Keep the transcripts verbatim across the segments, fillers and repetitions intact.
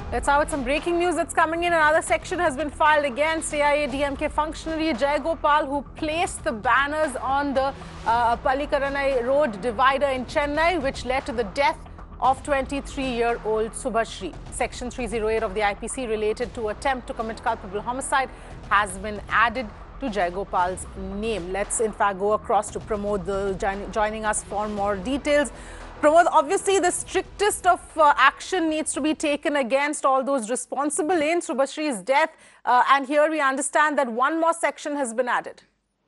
Let's start with some breaking news that's coming in. Another section has been filed against A I A D M K functionary Jai Gopal, who placed the banners on the uh, Pallikaranai Road divider in Chennai, which led to the death of twenty-three-year-old Subhashri. Section three oh eight of the I P C related to attempt to commit culpable homicide has been added to Jai Gopal's name. Let's in fact go across to Pramod Dil, joining us for more details. Pramod, obviously the strictest of uh, action needs to be taken against all those responsible in Subhashri's death. Uh, and here we understand that one more section has been added.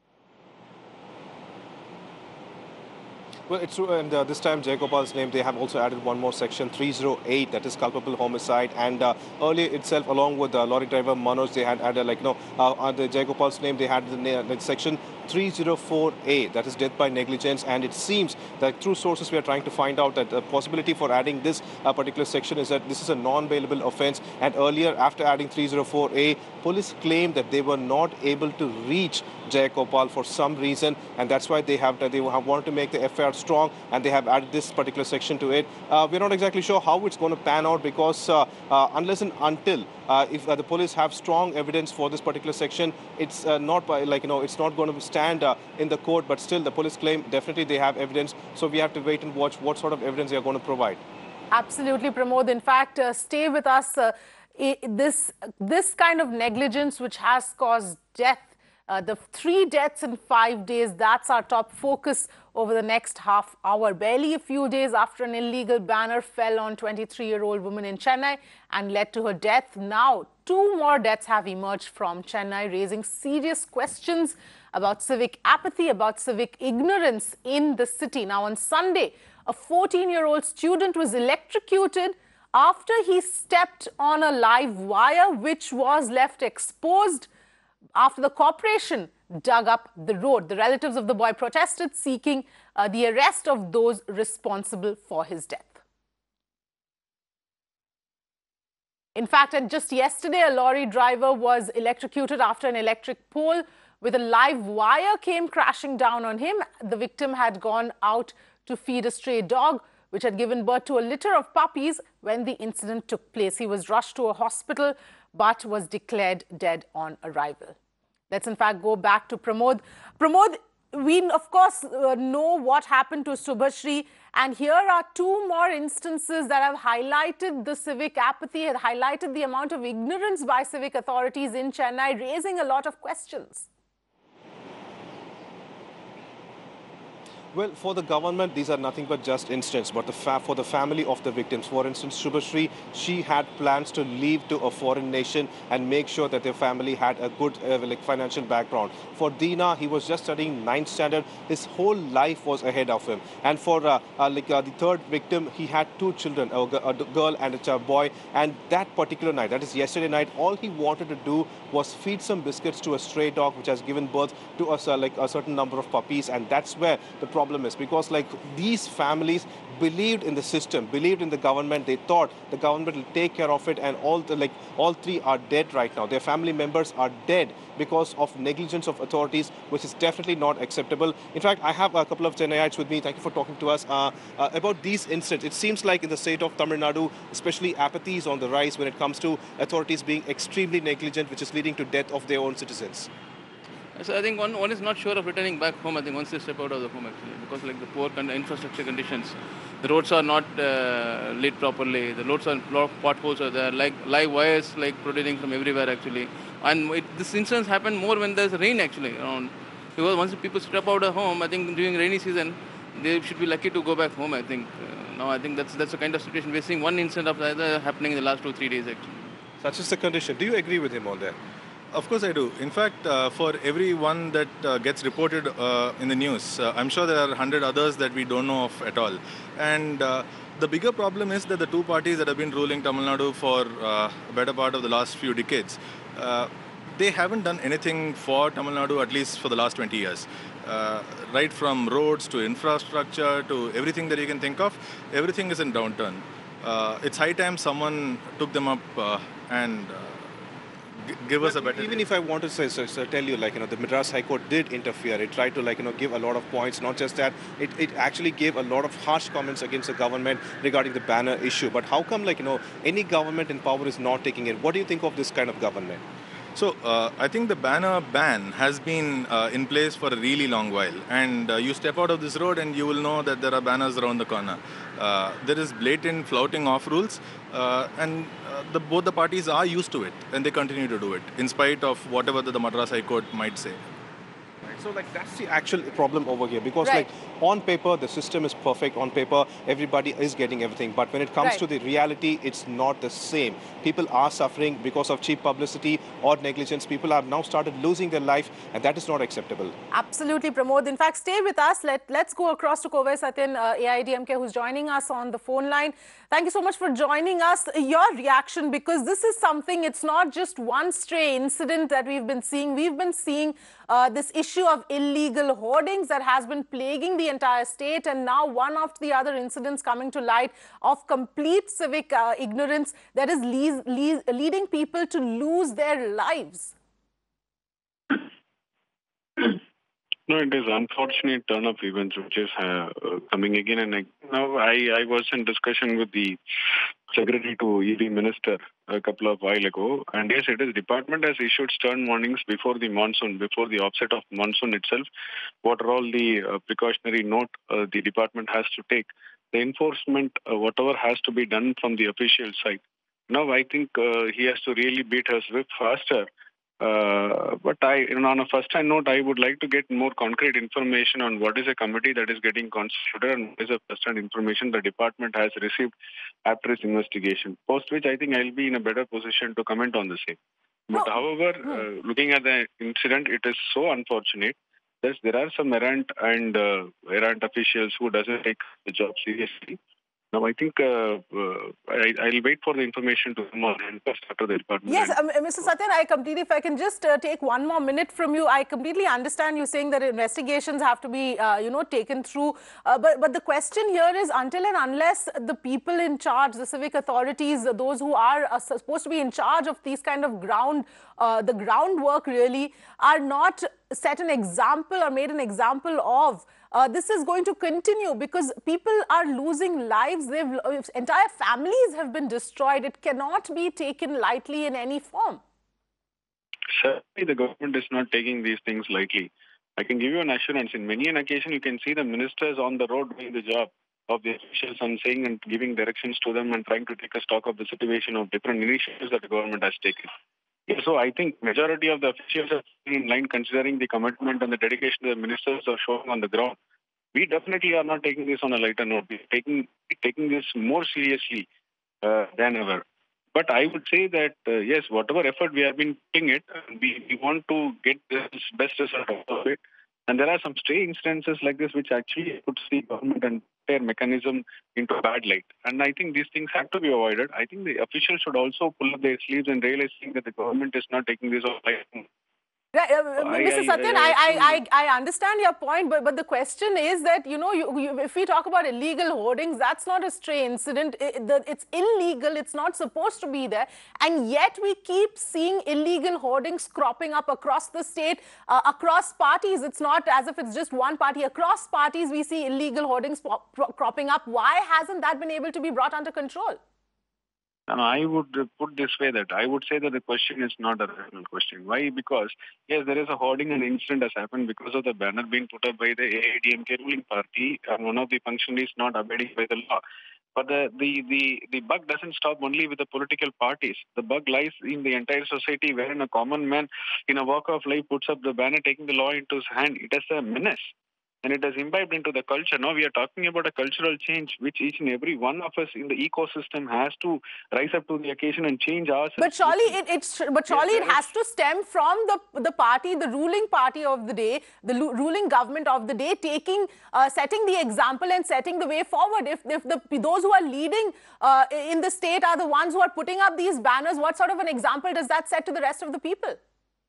Well, it's true, and uh, this time Jai Gopal's name, they have also added one more section, three oh eight, that is culpable homicide. And uh, earlier itself, along with uh, lorry driver Manoj, they had added, like, you know, uh, uh, the Jai Gopal's name, they had the, the section three oh four A, that is death by negligence. And it seems that through sources we are trying to find out that the possibility for adding this uh, particular section is that this is a non-bailable offence. And earlier, after adding three oh four A, police claimed that they were not able to reach Jai Gopal for some reason, and that's why they have they have wanted to make the F I R strong, and they have added this particular section to it. Uh, we're not exactly sure how it's going to pan out, because uh, uh, unless and until uh, if uh, the police have strong evidence for this particular section, it's uh, not by, like, you know, it's not going to stand uh, in the court. But still, the police claim definitely they have evidence, so we have to wait and watch what sort of evidence they are going to provide. Absolutely, Pramod. In fact, uh, stay with us. Uh, this this kind of negligence which has caused death. Uh, the three deaths in five days, that's our top focus over the next half hour. Barely a few days after an illegal banner fell on twenty-three-year-old woman in Chennai and led to her death, now two more deaths have emerged from Chennai, raising serious questions about civic apathy, about civic ignorance in the city. Now, on Sunday, a fourteen-year-old student was electrocuted after he stepped on a live wire, which was left exposed after the corporation dug up the road. The relatives of the boy protested, seeking uh, the arrest of those responsible for his death. In fact, and just yesterday, a lorry driver was electrocuted after an electric pole with a live wire came crashing down on him. The victim had gone out to feed a stray dog, which had given birth to a litter of puppies when the incident took place. He was rushed to a hospital, but was declared dead on arrival. Let's in fact go back to Pramod. Pramod, we of course uh, know what happened to Subhashri, and here are two more instances that have highlighted the civic apathy, have highlighted the amount of ignorance by civic authorities in Chennai, raising a lot of questions. Well, for the government, these are nothing but just incidents. But the fa for the family of the victims, for instance, Subhashri, she had plans to leave to a foreign nation and make sure that their family had a good uh, like financial background. For Dina, he was just studying ninth standard. His whole life was ahead of him. And for uh, uh, like uh, the third victim, he had two children, a, a girl and a boy. And that particular night, that is yesterday night, all he wanted to do was feed some biscuits to a stray dog, which has given birth to a, uh, like a certain number of puppies. And that's where the problem is, because like these families believed in the system, believed in the government. They thought the government will take care of it, and all the like all three are dead right now. Their family members are dead because of negligence of authorities, which is definitely not acceptable. In fact, I have a couple of Chennaiites with me. Thank you for talking to us uh, uh, about these incidents. It seems like in the state of Tamil Nadu, especially, apathy is on the rise when it comes to authorities being extremely negligent, which is leading to death of their own citizens. So I think one, one is not sure of returning back home, I think, once they step out of the home, actually, because like the poor con infrastructure conditions, the roads are not uh, lit properly, the roads are, a lot of potholes are there, like live wires like protruding from everywhere, actually. And it, this incidents happen more when there's rain, actually, around. Because once people step out of home, I think during rainy season, they should be lucky to go back home, I think. Uh, now I think that's, that's the kind of situation we're seeing one incident of that happening in the last two, three days, actually. Such is the condition. Do you agree with him on that? Of course I do. In fact, uh, for every one that uh, gets reported uh, in the news, uh, I'm sure there are a hundred others that we don't know of at all. And uh, the bigger problem is that the two parties that have been ruling Tamil Nadu for uh, a better part of the last few decades, uh, they haven't done anything for Tamil Nadu, at least for the last twenty years. Uh, right from roads to infrastructure to everything that you can think of, everything is in downturn. Uh, it's high time someone took them up uh, and uh, g- give us a better. Even day. if I want to say, so, so tell you, like, you know, the Madras High Court did interfere. It tried to, like, you know, give a lot of points. Not just that, it, it actually gave a lot of harsh comments against the government regarding the banner issue. But how come, like, you know, any government in power is not taking it? What do you think of this kind of government? So uh, I think the banner ban has been uh, in place for a really long while, and uh, you step out of this road and you will know that there are banners around the corner. Uh, there is blatant flouting of rules, uh, and uh, the, both the parties are used to it, and they continue to do it in spite of whatever the, the Madras High Court might say. So, like, that's the actual problem over here, because, Right. like, on paper, the system is perfect. On paper, everybody is getting everything. But when it comes Right. to the reality, it's not the same. People are suffering because of cheap publicity or negligence. People have now started losing their life, and that is not acceptable. Absolutely, Pramod. In fact, stay with us. Let, let's go across to Kovai Satyan, uh, A I D M K, who's joining us on the phone line. Thank you so much for joining us. Your reaction, because this is something, it's not just one stray incident that we've been seeing. We've been seeing uh, this issue of illegal hoardings that has been plaguing the entire state, and now one after the other incidents coming to light of complete civic uh, ignorance that is le le leading people to lose their lives. No, it is unfortunate turn of events which is uh, uh, coming again and again. Now, I, I was in discussion with the Secretary to E D Minister a couple of while ago, and yes, it is department has issued stern warnings before the monsoon, before the offset of monsoon itself. What are all the uh, precautionary note uh, the department has to take? The enforcement, uh, whatever has to be done from the official side. Now, I think uh, he has to really beat us whip faster. Uh, but I, you know, on a first-hand note, I would like to get more concrete information on what is a committee that is getting constituted and what is a first-hand information the department has received after its investigation. Post which, I think I'll be in a better position to comment on the same. But No. however, uh, looking at the incident, it is so unfortunate. Yes, there are some errant and uh, errant officials who doesn't take the job seriously. Now, I think uh, uh, I, I'll wait for the information to come on and first after the department. Yes, um, Mister Satyan, I completely, if I can just uh, take one more minute from you, I completely understand you saying that investigations have to be, uh, you know, taken through. Uh, but, but the question here is, until and unless the people in charge, the civic authorities, those who are uh, supposed to be in charge of these kind of ground, uh, the groundwork really, are not set an example or made an example of, Uh, this is going to continue because people are losing lives. They've, entire families have been destroyed. It cannot be taken lightly in any form. Certainly, the government is not taking these things lightly. I can give you an assurance. In many an occasion, you can see the ministers on the road doing the job of the officials and saying and giving directions to them and trying to take a stock of the situation of different initiatives that the government has taken. Yeah, so I think majority of the officials are in line considering the commitment and the dedication the ministers are showing on the ground. We definitely are not taking this on a lighter note. We're taking, taking this more seriously uh, than ever. But I would say that, uh, yes, whatever effort we have been putting it, we, we want to get this best result out of it. And there are some stray instances like this which actually puts the government and their mechanism into a bad light. And I think these things have to be avoided. I think the officials should also pull up their sleeves and realizing that the government is not taking this on light. Right, uh, I- Mister I- Satyan, I I, I, assume I, I understand your point, but, but the question is that, you know, you, you, if we talk about illegal hoardings, that's not a stray incident. It, the, it's illegal. It's not supposed to be there. And yet we keep seeing illegal hoardings cropping up across the state, uh, across parties. It's not as if it's just one party. Across parties, we see illegal hoardings cropping up. Why hasn't that been able to be brought under control? And I would put this way that I would say that the question is not a rational question. Why? Because, yes, there is a hoarding and incident has happened because of the banner being put up by the A I D M K ruling party and one of the functionaries not abiding by the law. But the, the, the, the bug doesn't stop only with the political parties. The bug lies in the entire society wherein a common man in a walk of life puts up the banner taking the law into his hand. It is a menace. And it has imbibed into the culture. Now we are talking about a cultural change, which each and every one of us in the ecosystem has to rise up to the occasion and change ourselves. But surely it, it's, but surely Yes, it has to stem from the the party, the ruling party of the day, the ruling government of the day, taking, uh, setting the example and setting the way forward. If if the those who are leading uh, in the state are the ones who are putting up these banners, what sort of an example does that set to the rest of the people?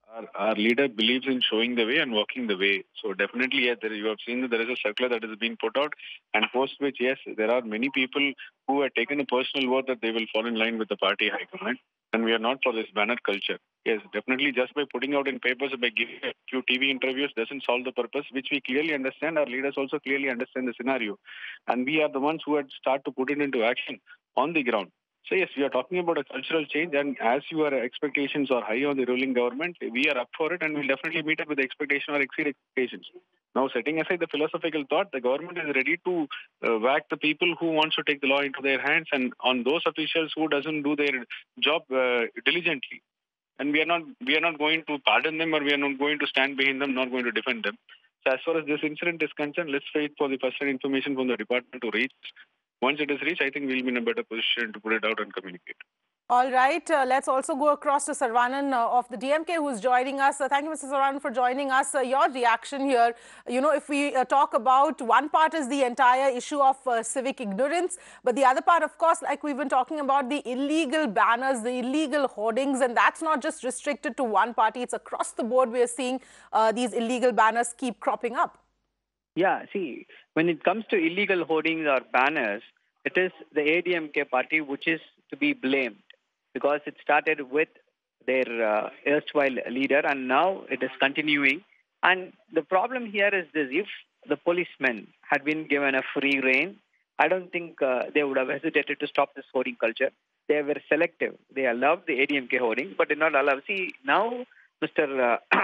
Our, our leader believes in showing the way and walking the way. So definitely, yes, there, you have seen that there is a circular that has been put out, and post which, yes, there are many people who have taken a personal vote that they will fall in line with the party high command, and we are not for this banner culture. Yes, definitely, just by putting out in papers, by giving a few T V interviews doesn't solve the purpose, which we clearly understand. Our leaders also clearly understand the scenario, and we are the ones who had start to put it into action on the ground. So yes, we are talking about a cultural change, and as your expectations are high on the ruling government, we are up for it, and we'll definitely meet up with the expectation or exceed expectations. Now, setting aside the philosophical thought, the government is ready to uh, whack the people who wants to take the law into their hands, and on those officials who doesn't do their job uh, diligently. And we are not we are not going to pardon them, or we are not going to stand behind them, not going to defend them. So as far as this incident is concerned, let's wait for the first-hand information from the department to reach. Once it is reached, I think we'll be in a better position to put it out and communicate. All right. Uh, let's also go across to Saravanan uh, of the D M K, who's joining us. Uh, thank you, Mister Saravanan, for joining us. Uh, your reaction here, you know, if we uh, talk about one part is the entire issue of uh, civic ignorance, but the other part, of course, like we've been talking about, the illegal banners, the illegal hoardings, and that's not just restricted to one party. It's across the board. We're seeing uh, these illegal banners keep cropping up. Yeah, see, when it comes to illegal hoardings or banners, it is the A D M K party which is to be blamed, because it started with their uh, erstwhile leader and now it is continuing. And the problem here is this: if the policemen had been given a free rein, I don't think uh, they would have hesitated to stop this hoarding culture. They were selective. They allowed the A D M K hoarding, but did not allow. See, now Mister Uh,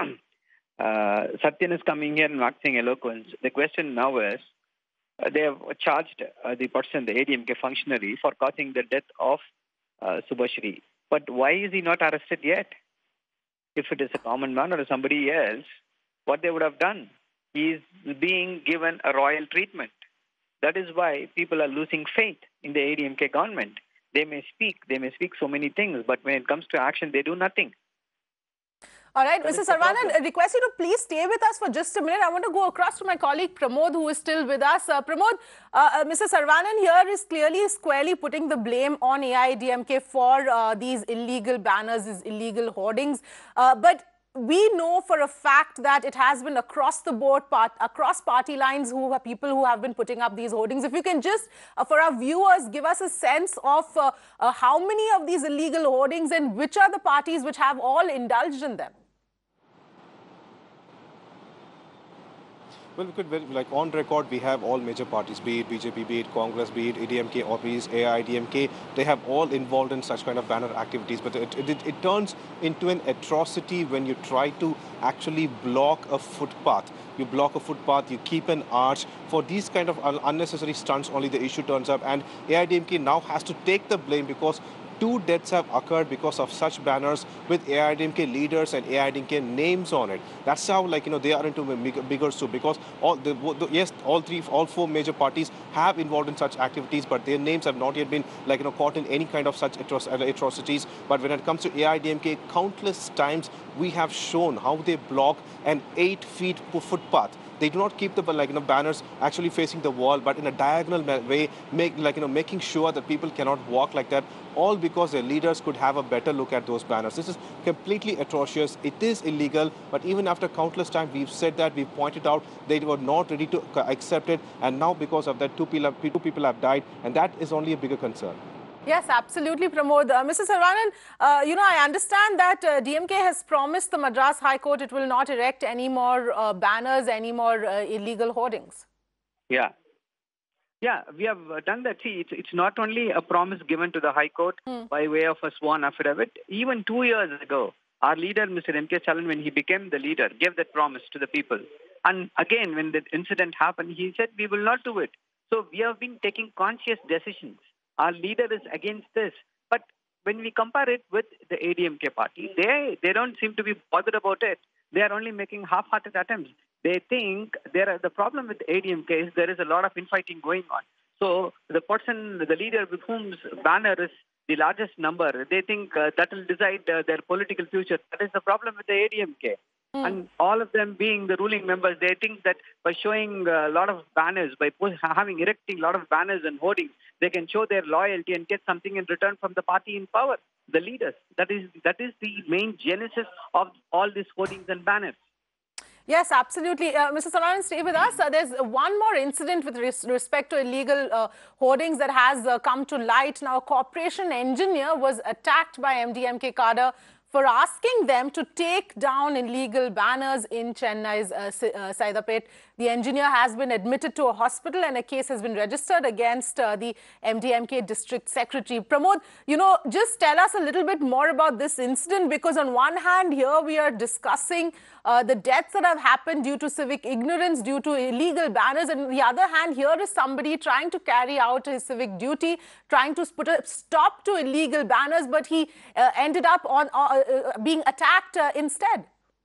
Uh, Satyan is coming here and waxing eloquence. The question now is, uh, they have charged uh, the person, the A D M K functionary, for causing the death of uh, Subhashri. But why is he not arrested yet? If it is a common man or somebody else, what they would have done? He is being given a royal treatment. That is why people are losing faith in the A D M K government. They may speak, they may speak so many things, but when it comes to action, they do nothing. All right, Mister Saravanan, I request you to please stay with us for just a minute. I want to go across to my colleague Pramod, who is still with us. Uh, Pramod, uh, uh, Mister Saravanan here is clearly squarely putting the blame on A I A D M K for uh, these illegal banners, these illegal hoardings. Uh, but we know for a fact that it has been across the board, part, across party lines, who are people who have been putting up these hoardings. If you can just, uh, for our viewers, give us a sense of uh, uh, how many of these illegal hoardings and which are the parties which have all indulged in them. Well, we could, like on record, we have all major parties, be it B J P, be it Congress, be it A D M K, or be it A I A D M K, they have all involved in such kind of banner activities. But it, it, it turns into an atrocity when you try to actually block a footpath. You block a footpath, you keep an arch. For these kind of unnecessary stunts, only the issue turns up. And A I A D M K now has to take the blame, because two deaths have occurred because of such banners with A I A D M K leaders and A I A D M K names on it. That's how, like, you know, they are into bigger, bigger soup, because all the, the yes, all three, all four major parties have involved in such activities, but their names have not yet been, like, you know, caught in any kind of such atrocities. But when it comes to A I A D M K, countless times we have shown how they block an eight feet footpath. They do not keep the, like, you know, banners actually facing the wall, but in a diagonal way, make, like, you know, making sure that people cannot walk like that, all because their leaders could have a better look at those banners. This is completely atrocious. It is illegal, but even after countless times we've said that, we've pointed out they were not ready to accept it, and now because of that, two people, two people have died, and that is only a bigger concern. Yes, absolutely, Pramod. Uh, Mister Saravanan, uh, you know, I understand that uh, D M K has promised the Madras High Court it will not erect any more uh, banners, any more uh, illegal hoardings. Yeah. Yeah, we have done that. See, it's, it's not only a promise given to the High Court hmm. by way of a sworn affidavit. Even two years ago, our leader, Mister M K Stalin, when he became the leader, gave that promise to the people. And again, when the incident happened, he said, we will not do it. So we have been taking conscious decisions. Our leader is against this. But when we compare it with the A D M K party, they, they don't seem to be bothered about it. They are only making half-hearted attempts. They think there are, the problem with A D M K is there is a lot of infighting going on. So the person, the leader with whom's banner is the largest number, they think uh, that will decide uh, their political future. That is the problem with the A D M K. Mm. And all of them being the ruling members, they think that by showing a lot of banners, by having erecting a lot of banners and hoardings, they can show their loyalty and get something in return from the party in power, the leaders. That is, that is the main genesis of all these hoardings and banners. Yes, absolutely. Uh, Mister Saravanan, stay with us. Uh, there's one more incident with res respect to illegal uh, hoardings that has uh, come to light. Now, a corporation engineer was attacked by M D M K cadre for asking them to take down illegal banners in Chennai's uh, uh, Saidapet. The engineer has been admitted to a hospital and a case has been registered against uh, the M D M K district secretary. Pramod, you know, just tell us a little bit more about this incident, because on one hand here we are discussing uh, the deaths that have happened due to civic ignorance, due to illegal banners, and on the other hand here is somebody trying to carry out his civic duty, trying to put a stop to illegal banners, but he uh, ended up on uh, uh, being attacked uh, instead.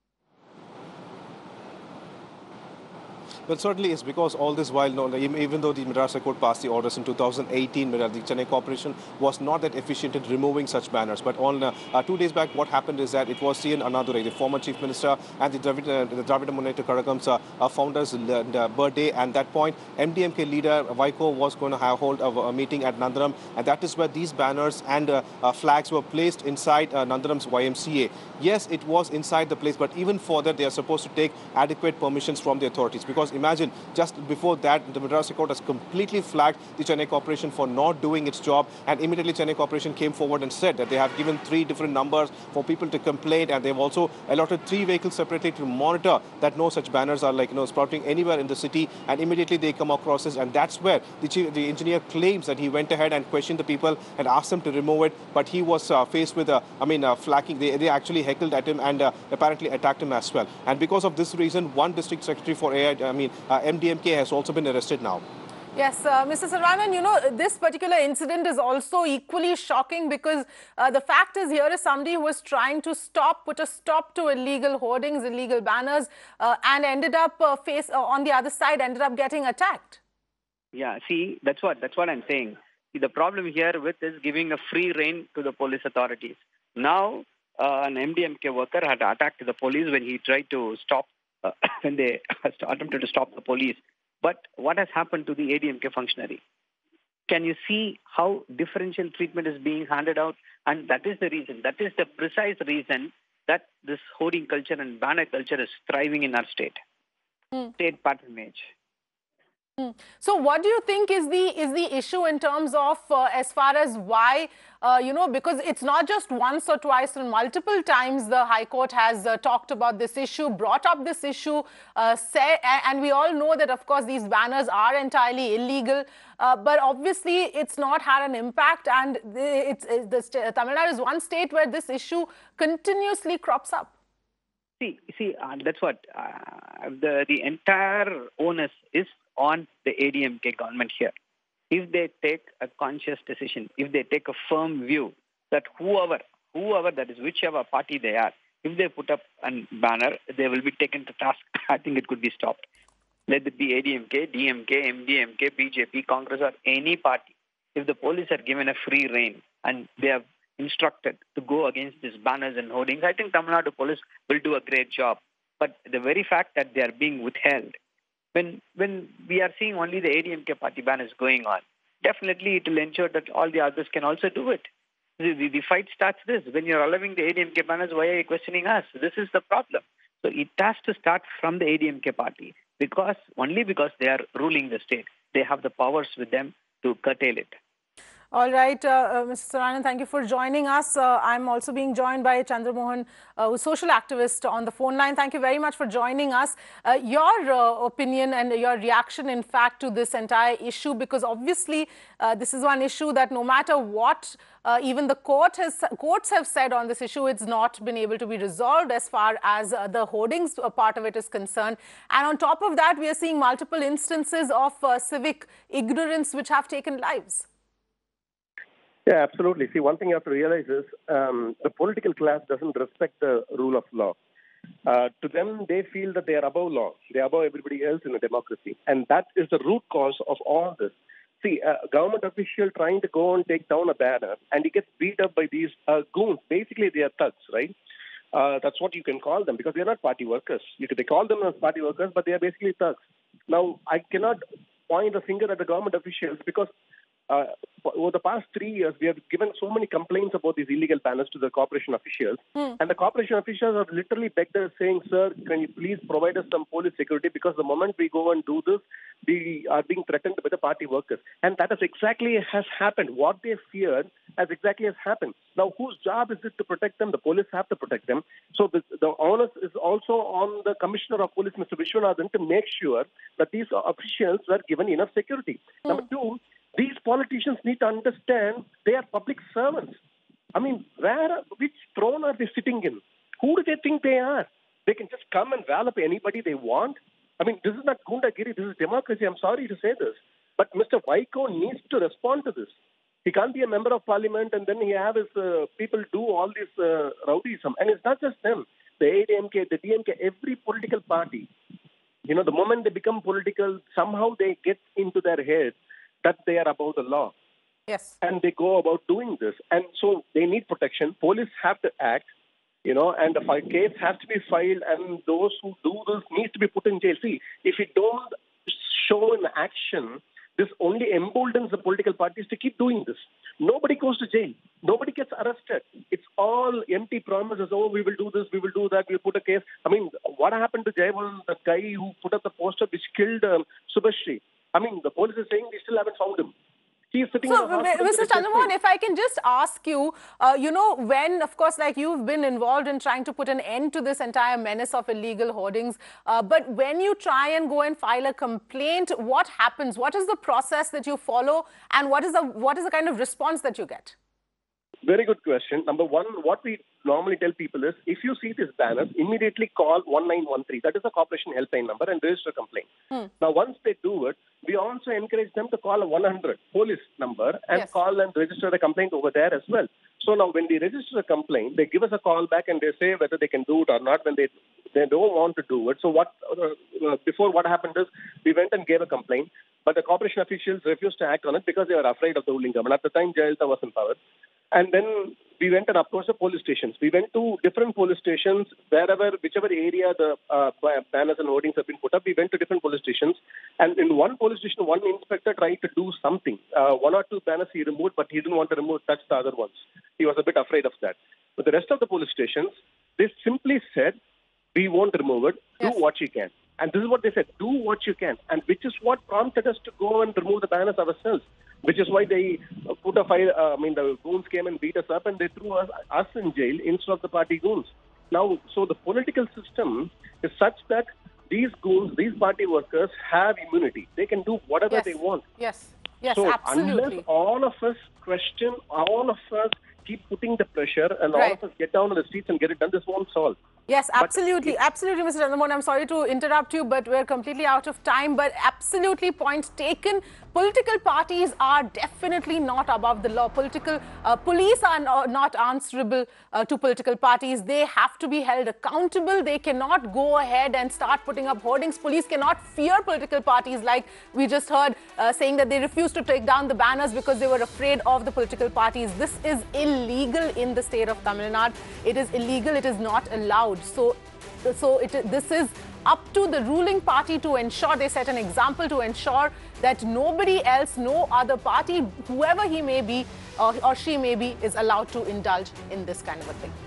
Well, certainly it's because all this while, no, even though the Madras High Court passed the orders in two thousand eighteen, the Chennai Corporation was not that efficient in removing such banners. But on uh, uh, two days back, what happened is that it was C N Annadurai, the former Chief Minister, and the Dravida, the Dravida Munnetra Kazhagam's uh, uh, founder's uh, birthday. And that point, M D M K leader Vaiko was going to have hold of a meeting at Nandaram, and that is where these banners and uh, uh, flags were placed inside uh, Nandaram's Y M C A. Yes, it was inside the place, but even for that, they are supposed to take adequate permissions from the authorities, because imagine, just before that, the Madras High Court has completely flagged the Chennai Corporation for not doing its job, and immediately Chennai Corporation came forward and said that they have given three different numbers for people to complain, and they've also allotted three vehicles separately to monitor that no such banners are, like, you know, sprouting anywhere in the city, and immediately they come across this, and that's where the, chief, the engineer claims that he went ahead and questioned the people and asked them to remove it, but he was uh, faced with, uh, I mean, uh, flagging. They, they actually heckled at him and uh, apparently attacked him as well. And because of this reason, one district secretary for A I, I mean, uh, M D M K has also been arrested now. Yes, uh, Mister Saravanan, you know, this particular incident is also equally shocking, because uh, the fact is, here is somebody who was trying to stop, put a stop to illegal hoardings, illegal banners, uh, and ended up uh, face uh, on the other side, ended up getting attacked. Yeah, see, that's what that's what I'm saying. See, the problem here with is giving a free rein to the police authorities. Now, uh, an M D M K worker had attacked the police when he tried to stop, uh, when they attempted to stop the police. But what has happened to the A D M K functionary? Can you see how differential treatment is being handed out? And that is the reason, that is the precise reason that this hoarding culture and banner culture is thriving in our state. Mm. State patronage. Mm. So what do you think is the is the issue in terms of uh, as far as why, uh, you know, because it's not just once or twice, and multiple times the High Court has uh, talked about this issue, brought up this issue, uh, say, and we all know that, of course, these banners are entirely illegal, uh, but obviously it's not had an impact, and it's, it's the Tamil Nadu is one state where this issue continuously crops up. See, see, uh, that's what uh, the the entire onus is on the A D M K government here. If they take a conscious decision, if they take a firm view that whoever, whoever that is, whichever party they are, if they put up a banner, they will be taken to task. I think it could be stopped. Let it be A D M K, D M K, M D M K, B J P, Congress, or any party. If the police are given a free rein and they are instructed to go against these banners and hoardings, I think Tamil Nadu police will do a great job. But the very fact that they are being withheld, when when we are seeing only the A D M K party banners going on, definitely it will ensure that all the others can also do it. The, the, the fight starts this. When you're allowing the A D M K banners, why are you questioning us? This is the problem. So it has to start from the A D M K party, because only because they are ruling the state. They have the powers with them to curtail it. All right, uh, uh, Mister Saravanan, thank you for joining us. Uh, I'm also being joined by Chandra Mohan, uh, who's a social activist, on the phone line. Thank you very much for joining us. Uh, your uh, opinion and your reaction, in fact, to this entire issue, because obviously uh, this is one issue that no matter what uh, even the court has, courts have said on this issue, it's not been able to be resolved as far as uh, the hoardings part of it is concerned. And on top of that, we are seeing multiple instances of uh, civic ignorance which have taken lives. Yeah, absolutely. See, one thing you have to realize is um, the political class doesn't respect the rule of law. Uh, to them, they feel that they are above law. They are above everybody else in a democracy. And that is the root cause of all this. See, a government official trying to go and take down a banner, and he gets beat up by these uh, goons. Basically, they are thugs, right? Uh, that's what you can call them, because they are not party workers. You could, they call them as party workers, but they are basically thugs. Now, I cannot point a finger at the government officials, because uh, over the past three years, we have given so many complaints about these illegal banners to the corporation officials. Hmm. And the corporation officials have literally begged us saying, sir, can you please provide us some police security? Because the moment we go and do this, we are being threatened by the party workers. And that is exactly has happened. What they feared has exactly has happened. Now, whose job is it to protect them? The police have to protect them. So the, the onus is also on the Commissioner of Police, Mister Vishwanathan, to make sure that these officials are given enough security. Hmm. Number two, these politicians need to understand they are public servants. I mean, where, which throne are they sitting in? Who do they think they are? They can just come and wallop anybody they want. I mean, this is not Gundagiri, this is democracy. I'm sorry to say this. But Mister Vaiko needs to respond to this. He can't be a member of parliament and then he have his uh, people do all this uh, rowdyism. And it's not just them. The A D M K, the D M K, every political party, you know, the moment they become political, somehow they get into their head that they are above the law. Yes. And they go about doing this. And so they need protection. Police have to act, you know, and a case has to be filed, and those who do this need to be put in jail. See, if you don't show an action, this only emboldens the political parties to keep doing this. Nobody goes to jail. Nobody gets arrested. It's all empty promises. Oh, we will do this, we will do that, we'll put a case. I mean, what happened to Jaival, the guy who put up the poster which killed um, Subhashri? I mean, the police is saying we still haven't found him. He is sitting so, in a hospital. Mister Chandramohan, if I can just ask you, uh, you know, when, of course, like you've been involved in trying to put an end to this entire menace of illegal hoardings, uh, but when you try and go and file a complaint, what happens? What is the process that you follow, and what is the what is the kind of response that you get? Very good question. Number one, what we normally tell people is, if you see this banner, immediately call one nine one three. That is the corporation helpline number, and register a complaint. Hmm. Now, once they do it, we also encourage them to call a one hundred police number and yes. call and register a complaint over there as well. So now when we register a complaint, they give us a call back and they say whether they can do it or not when they they don't want to do it. So what uh, before what happened is we went and gave a complaint, but the corporation officials refused to act on it because they were afraid of the ruling government. At the time, Jayalalitha was in power. And then we went and approached the police stations. We went to different police stations, wherever, whichever area the uh, banners and hoardings have been put up. We went to different police stations. And in one police station, one inspector tried to do something. Uh, one or two banners he removed, but he didn't want to remove, touch the other ones. He was a bit afraid of that. But the rest of the police stations, they simply said, we won't remove it. Do yes. what you can. And this is what they said, do what you can. And which is what prompted us to go and remove the banners ourselves. Which is why they put a fire, uh, I mean, the goons came and beat us up and they threw us, us in jail instead of the party goons. Now, so the political system is such that these goons, these party workers have immunity. They can do whatever yes. they want. Yes, yes, so absolutely. Unless all of us question, all of us keep putting the pressure and right. all of us get down on the streets and get it done, this won't solve. Yes, absolutely. But, absolutely, Mister Chandramohan. I'm sorry to interrupt you, but we're completely out of time. But absolutely, point taken. Political parties are definitely not above the law. Political uh, police are no, not answerable uh, to political parties. They have to be held accountable. They cannot go ahead and start putting up hoardings. Police cannot fear political parties, like we just heard uh, saying that they refused to take down the banners because they were afraid of the political parties. This is illegal in the state of Tamil Nadu. It is illegal. It is not allowed. So, so it, this is up to the ruling party to ensure, they set an example to ensure that nobody else, no other party, whoever he may be or, or she may be, is allowed to indulge in this kind of a thing.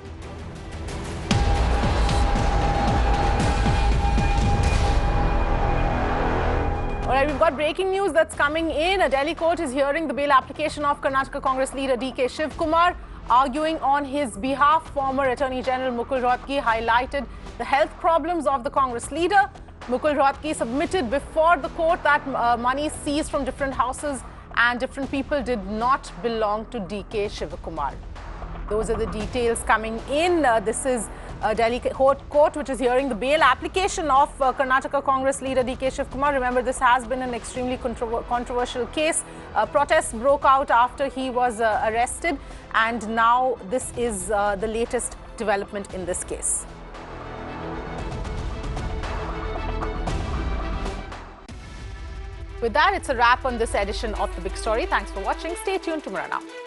All right, we've got breaking news that's coming in. A Delhi court is hearing the bail application of Karnataka Congress leader D K Shivkumar. Arguing on his behalf, former Attorney General Mukul Rohatgi highlighted the health problems of the Congress leader. Mukul Rohatgi submitted before the court that uh, money seized from different houses and different people did not belong to D K Shivkumar. Those are the details coming in. Uh, this is uh, Delhi court which is hearing the bail application of uh, Karnataka Congress leader D K Shivkumar. Remember, this has been an extremely contro controversial case. Uh, protests broke out after he was uh, arrested, and now this is uh, the latest development in this case. With that, it's a wrap on this edition of The Big Story. Thanks for watching. Stay tuned tomorrow now.